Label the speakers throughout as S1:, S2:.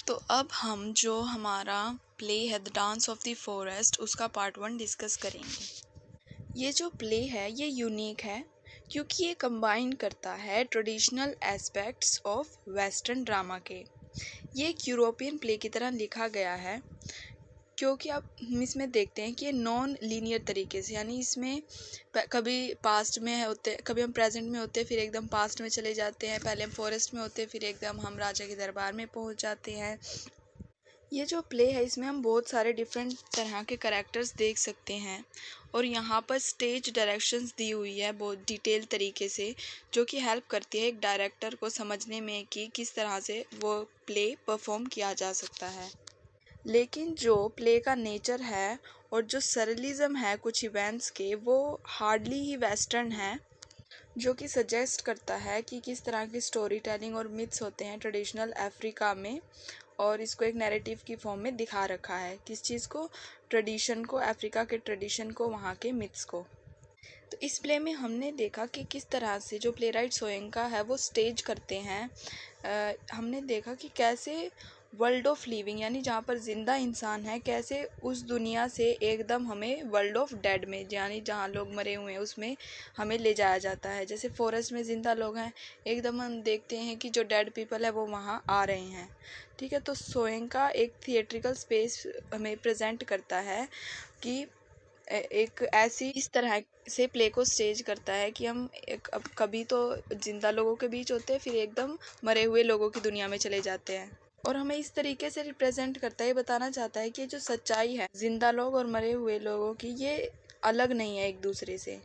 S1: तो अब हम जो हमारा प्ले है the dance of the forest उसका पार्ट 1 डिस्कस करेंगे। ये जो प्ले है ये यूनिक है क्योंकि ये कंबाइन करता है traditional aspects of western drama के। ये एक यूरोपियन प्ले की तरह लिखा गया है क्योंकि अब हम इसमें देखते हैं कि ये नॉन लीनियर तरीके से, यानी इसमें कभी पास्ट में होते, कभी हम प्रेजेंट में होते फिर एकदम पास्ट में चले जाते हैं, पहले हम फॉरेस्ट में होते फिर एकदम हम राजा के दरबार में पहुंच जाते हैं। ये जो प्ले है इसमें हम बहुत सारे डिफरेंट तरह के कैरेक्टर्स देख सकते हैं और यहाँ पर स्टेज डायरेक्शंस दी हुई है बहुत डिटेल तरीके से, जो कि हेल्प करती है एक डायरेक्टर को समझने में कि किस तरह से वो प्ले परफॉर्म किया जा सकता है। लेकिन जो प्ले का नेचर है और जो सरलिज्म है कुछ इवेंट्स के, वो हार्डली ही वेस्टर्न है, जो कि सजेस्ट करता है कि किस तरह की स्टोरी टेलिंग और मिथ्स होते हैं ट्रेडिशनल अफ्रीका में, और इसको एक नैरेटिव की फॉर्म में दिखा रखा है। किस चीज़ को? ट्रेडिशन को, अफ्रीका के ट्रेडिशन को, वहाँ के मिथ्स को। तो इस प्ले में हमने देखा कि किस तरह से जो प्ले राइट सोयंका है वो स्टेज करते हैं। हमने देखा कि कैसे वर्ल्ड ऑफ लिविंग, यानी जहाँ पर जिंदा इंसान है, कैसे उस दुनिया से एकदम हमें वर्ल्ड ऑफ डेड में, यानी जहाँ लोग मरे हुए हैं उसमें हमें ले जाया जाता है। जैसे फॉरेस्ट में जिंदा लोग हैं, एकदम हम देखते हैं कि जो डेड पीपल है वो वहाँ आ रहे हैं। ठीक है, तो सोयंका एक थिएट्रिकल स्पेस हमें प्रेजेंट करता है कि एक ऐसी इस तरह से प्ले को स्टेज करता है कि हम अब कभी तो जिंदा लोगों के बीच होते हैं फिर एकदम मरे हुए लोगों की दुनिया में चले जाते हैं, और हमें इस तरीके से रिप्रेजेंट करता है, बताना चाहता है कि जो सच्चाई है जिंदा लोग और मरे हुए लोगों की, ये अलग नहीं है एक दूसरे से।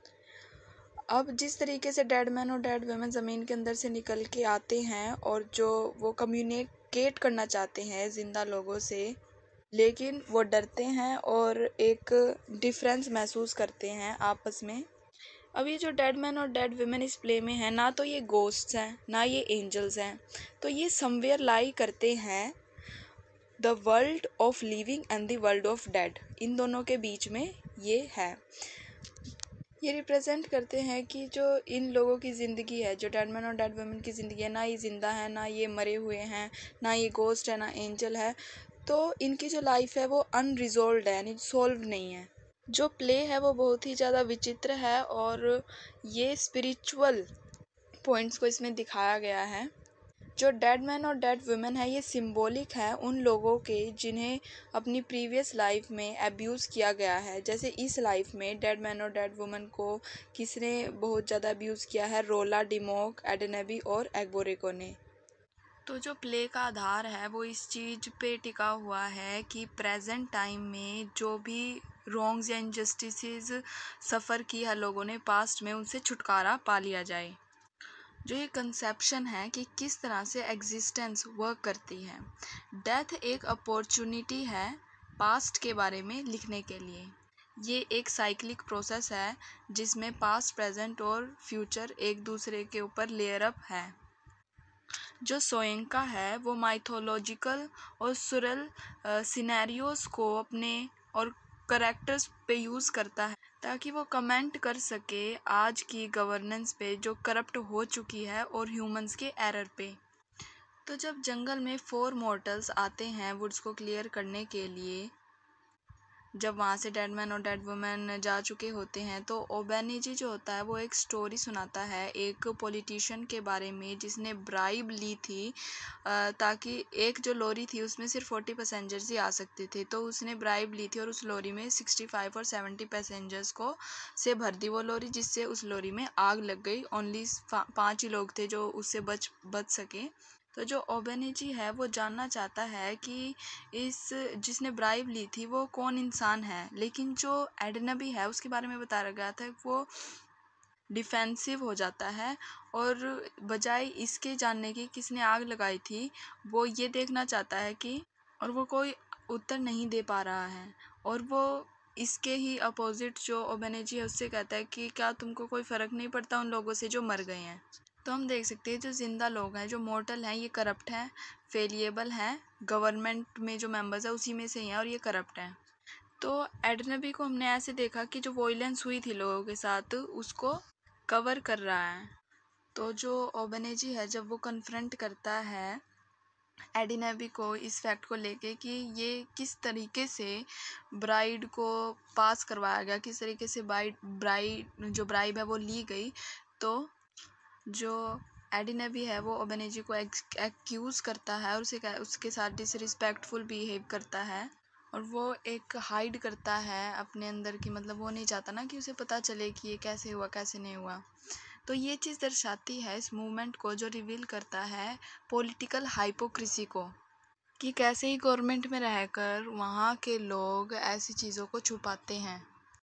S1: अब जिस तरीके से डेड मैन और डेड वुमेन ज़मीन के अंदर से निकल के आते हैं और जो वो कम्युनिकेट करना चाहते हैं जिंदा लोगों से, लेकिन वो डरते हैं और एक डिफरेंस महसूस करते हैं आपस में। अब ये जो डेड मैन और डेड वुमेन इस प्ले में है, ना तो ये गोस्ट्स हैं ना ये एंजल्स हैं, तो ये समवेयर लाई करते हैं the world of living and the world of dead, इन दोनों के बीच में ये है। ये रिप्रेजेंट करते हैं कि जो इन लोगों की ज़िंदगी है, जो डेड मैन और डेड वुमेन की ज़िंदगी है, ना ये ज़िंदा है ना ये मरे हुए हैं, ना ये गोस्ट है ना एंजल है, तो इनकी जो लाइफ है वो अनरिजॉल्व्ड है, यानी सॉल्व नहीं है। जो प्ले है वो बहुत ही ज़्यादा विचित्र है और ये स्पिरिचुअल पॉइंट्स को इसमें दिखाया गया है। जो डेड मैन और डेड वुमेन है ये सिंबॉलिक है उन लोगों के जिन्हें अपनी प्रीवियस लाइफ में अब्यूज़ किया गया है। जैसे इस लाइफ में डेड मैन और डेड वुमेन को किसने बहुत ज़्यादा अब्यूज़ किया है? रोला, डिमोक, एडनेबी और एग्बोरेको ने। तो जो प्ले का आधार है वो इस चीज़ पे टिका हुआ है कि प्रेजेंट टाइम में जो भी रॉन्ग्स या इनजस्टिसेस सफ़र की है लोगों ने पास्ट में, उनसे छुटकारा पा लिया जाए। जो ये कंसेप्शन है कि किस तरह से एग्जिस्टेंस वर्क करती है। डेथ एक अपॉर्चुनिटी है पास्ट के बारे में लिखने के लिए। ये एक साइक्लिक प्रोसेस है जिसमें पास्ट, प्रेजेंट और फ्यूचर एक दूसरे के ऊपर लेयर अप है। जो सोयंका है वो माइथोलॉजिकल और सुरल सिनेरियोस को अपने और करेक्टर्स पे यूज़ करता है ताकि वो कमेंट कर सके आज की गवर्नेंस पे जो करप्ट हो चुकी है और ह्यूमंस के एरर पे। तो जब जंगल में 4 मॉर्टल्स आते हैं वुड्स को क्लियर करने के लिए, जब वहाँ से डेड मैन और डेड वुमेन जा चुके होते हैं, तो ओबेनेजी जो होता है वो एक स्टोरी सुनाता है एक पॉलिटिशियन के बारे में जिसने ब्राइब ली थी ताकि एक जो लॉरी थी उसमें सिर्फ 40 पैसेंजर्स ही आ सकते थे, तो उसने ब्राइब ली थी और उस लॉरी में 65 और 70 पैसेंजर्स को से भर दी वो लॉरी, जिससे उस लॉरी में आग लग गई। ओनली 5 ही लोग थे जो उससे बच सके। तो जो ओबेनेजी है वो जानना चाहता है कि इस जिसने ब्राइब ली थी वो कौन इंसान है, लेकिन जो एडनबी है उसके बारे में बताया गया था वो डिफेंसिव हो जाता है और बजाय इसके जानने की किसने आग लगाई थी वो ये देखना चाहता है कि, और वो कोई उत्तर नहीं दे पा रहा है, और वो इसके ही अपोजिट जो ओबेनेजी है उससे कहता है कि क्या तुमको कोई फ़र्क नहीं पड़ता उन लोगों से जो मर गए हैं। तो हम देख सकते हैं जो जिंदा लोग हैं, जो मॉर्टल हैं, ये करप्ट हैं, फेलिएबल हैं, गवर्नमेंट में जो मेंबर्स हैं उसी में से हैं और ये करप्ट हैं। तो एडनबी को हमने ऐसे देखा कि जो वॉयलेंस हुई थी लोगों के साथ उसको कवर कर रहा है। तो जो ओबेनेजी है जब वो कन्फ्रंट करता है एडिनेबी को इस फैक्ट को लेके कि ये किस तरीके से ब्राइड को पास करवाया गया, किस तरीके से ब्राइड जो ब्राइब है वो ली गई। तो जो एडिनेबी है वो ओबेनेजी को एक्यूज़ करता है और उसके साथ डिसरिस्पेक्टफुल बिहेव करता है और वो एक हाइड करता है अपने अंदर की, मतलब वो नहीं चाहता ना कि उसे पता चले कि ये कैसे हुआ कैसे नहीं हुआ। तो ये चीज़ दर्शाती है इस मूवमेंट को, जो रिवील करता है पॉलिटिकल हाइपोक्रेसी को, कि कैसे ही गवर्नमेंट में रहकर वहाँ के लोग ऐसी चीज़ों को छुपाते हैं।